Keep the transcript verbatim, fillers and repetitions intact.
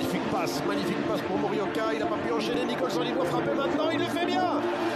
magnifique passe, magnifique passe pour Morioka. Il n'a pas pu enchaîner. Nicholson, il doit frapper maintenant. Il le fait bien.